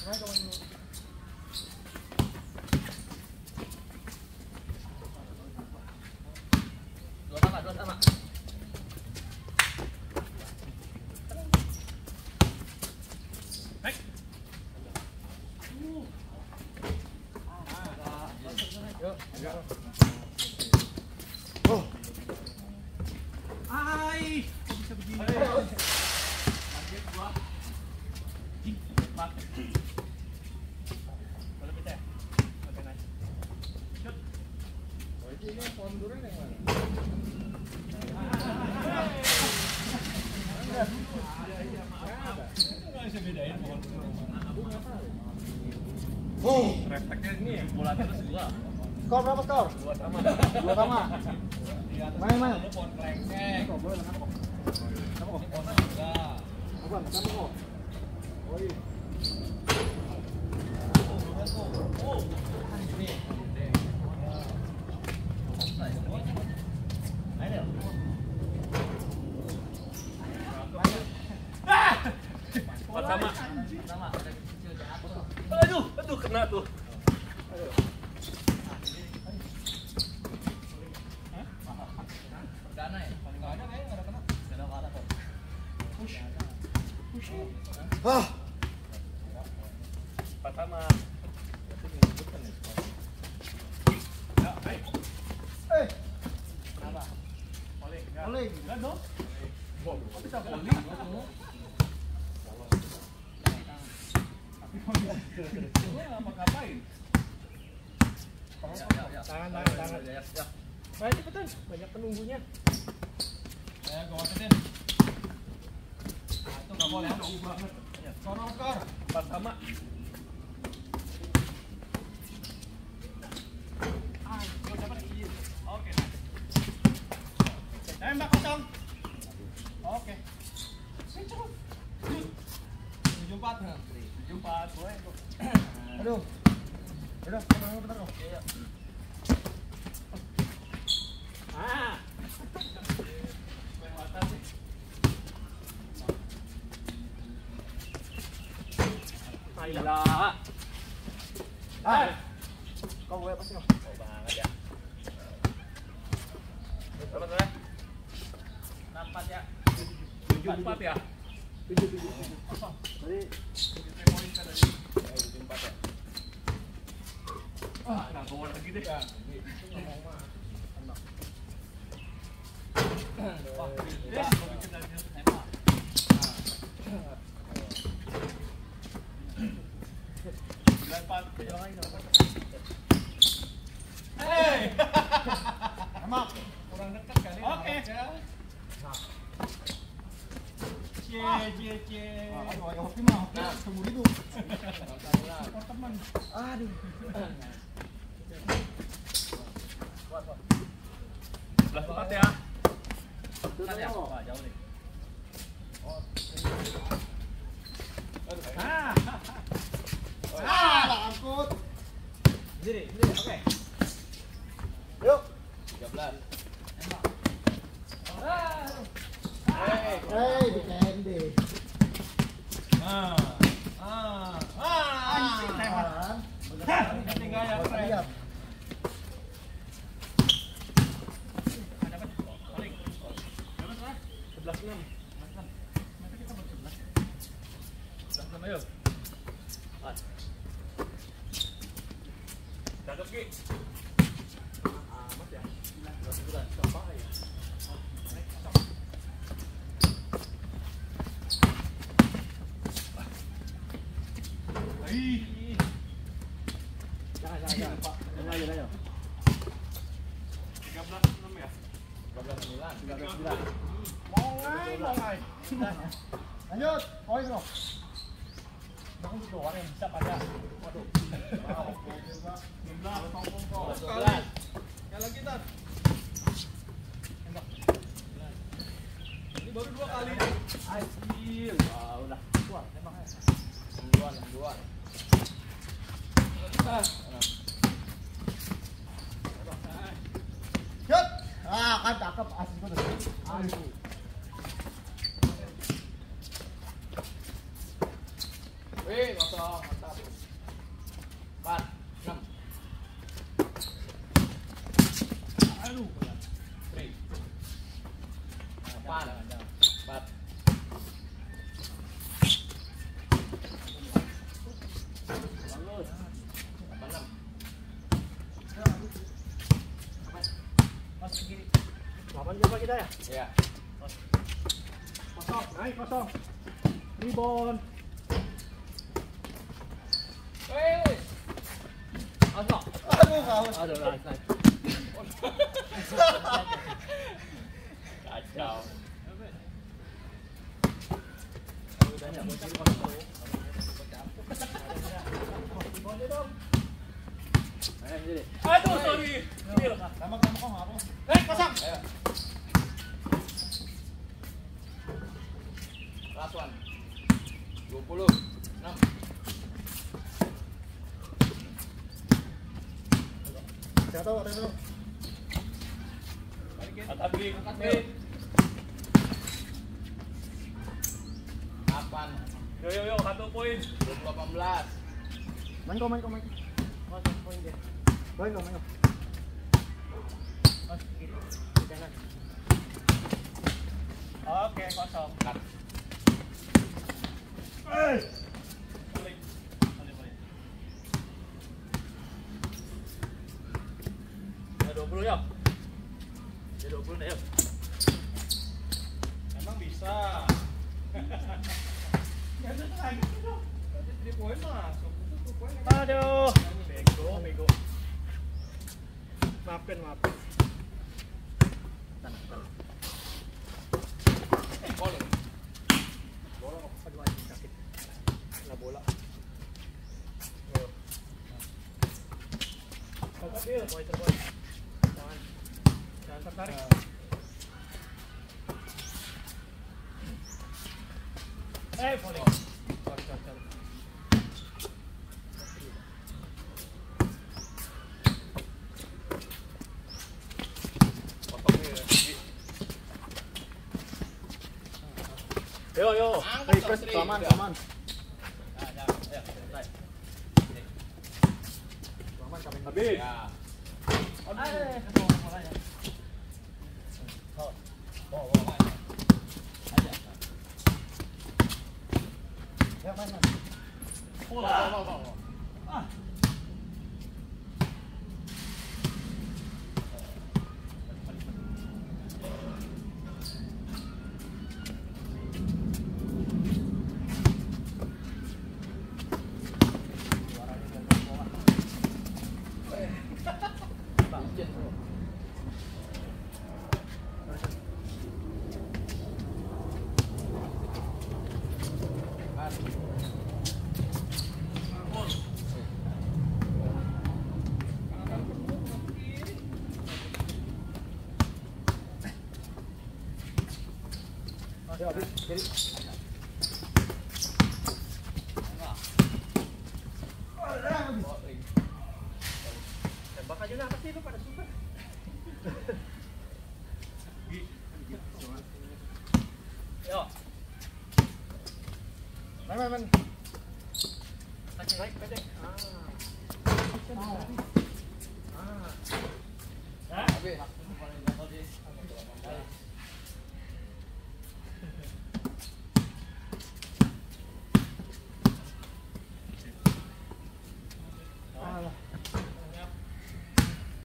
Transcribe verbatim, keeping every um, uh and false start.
Dua sama, dua sama. Oh. Ai, kok bisa begini? Kaget gua. Mat. Boleh pecah ya? Oke, nice. Shoot. Oh, ini pohon durian yang mana? Nggak bisa bedain pohon durian. Oh, refleksnya ini ya, bola terus gua. Skor berapa skor? Dua sama. Dua sama. Main main. Pohon klengkeng. Kok boleh kenapa kok? Kenapa kok? Pohon juga. Apa? Kenapa kok? Oh iya. Oh, ini. Ayo. Ah! Sama. Sama, ada kecil jatuh. Aduh, aduh kena tuh. Aduh. Perdana ya? Enggak ada kayaknya, enggak ada kena. Enggak ada apa-apa kok. Push. Push. Ah. Pertama. Ya, ayo. Eh, Kenapa? Poling. Poling. Enggak dong. Wow, kok bisa poling? Tapi poling. Apa ngapain? Ya, ya, ya. Tangan, tangan, tangan. Ya, ya. Main cepetan, banyak penunggunya. Ya, gua watetin. Nah, itu nggak boleh, jauh banget. Ya, skor, skor. Empat sama. Ah, gua dapat izin. Oke. Tembak kosong. Oke. Cepet. Tujuh empat. Tujuh empat. Boleh. Aduh. Udah, bentar, bentar kok. Iya. Ah. Kelewatan sih. Ayolah. Ah. Kau gue pasti kok. Oh banget ya. Berapa tuh ya? enam empat ya. Tujuh empat ya. Tujuh, tujuh. Tadi Tujuh poin kan tadi. Tujuh empat ya. Ah, nah gol lagi deh. ngomong mah. Wah, Ya. gua bikin dari Tembak. sembilan empat. Hei. Emak. Kurang dekat kali. Oke. Cie, cie, cie. Ah, aduh, ayo hoki mah, hoki seumur hidup. Support teman. Aduh. Sebelas empat ya. Kan ya? Wah, jauh nih. Ah. Ah, lah angkut. Sini, sini. Oke. Yuk. tiga belas. Tembak. Hei, di candy. Ah. Ah. Ah. Anjing lewat. Hah, Tinggal ya, Fred. lihat. Ada apa? Paling. Dapat berapa? sebelas enam. Masa kita baru sebelas. sebelas enam ayo. Ah. Cakep Ki. Amat ya. Bulan coba ya. Ih. Jangan, jangan, jangan, Pak. Jangan, jangan, jangan. tiga belas enam ya. tiga belas sembilan, tiga belas sembilan. Mongai, mongai. Lanjut, poin dong. Bang itu doang yang bisa pada. Waduh. Wow. enam belas, sombong kok. sebelas. Yang lagi tar. Tembak. Ini baru dua kali. Hasil. Wah, udah. Wah, tembaknya. Dua, dua. Ah. Yuk. Ah, kan cakep asli tuh. Aduh. Wih, kosong, mantap. empat, enam. Aduh. Break. Delapan, empat. Bagus. Delapan, enam. Mas kiri. Delapan berapa kita ya? Iya. Kosong, naik kosong. Rebound. Wih. Asok. Aduh, kawan. Aduh, nice, nice. Kacau. Eh, sini. Aduh, sorry. Tembak, tembak kok apa? Eh, kosong. Ayo. Last one. dua puluh. enam. Jatuh, jatuh. Angkat B, angkat B. delapan. Yo yo yo, satu poin. dua puluh delapan belas. Main kok, main kok, main kok. Mas, main dia. Main kok, main kok. Mas kiri. Jangan. Oke, kosong. Cut. Eh. Balik. Balik, balik. Ya dua puluh ya. Ya dua puluh nih ya. Emang bisa. Enggak ada lagi dong. Berarti tiga poin masuk. Itu poin. Aduh. Bego, bego. Maafin, maafin. Tanah, tanah. Eh, boleh. Bola kok. Aduh, anjing sakit. Kena bola. Angkat dia, poin terpoin. Jangan. Jangan tertarik. Eh, boleh. Sorry, sorry, sorry. Potong nih. Yo, yo. Angkat Hey, dong, Chris, Sri. kelamaan, Udah. kelamaan. Nah, dah. Ayo, selesai. Kelamaan, kelamaan. Habis. Ya. Eh, ketemu makanya. Oh, oh, oh, ayo. Aja. Ya, main, main. Bola, bola, bola. Ah. Izin, bro. Ya, habis. Jadi. Tembak aja lah, apa sih lu pada suka? Yo, Main, main, main. tarik naik pendek. Ah. Ah. Habis.